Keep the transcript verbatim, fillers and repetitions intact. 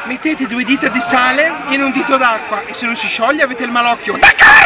Mettete due dita di sale in un dito d'acqua e se non si scioglie avete il malocchio.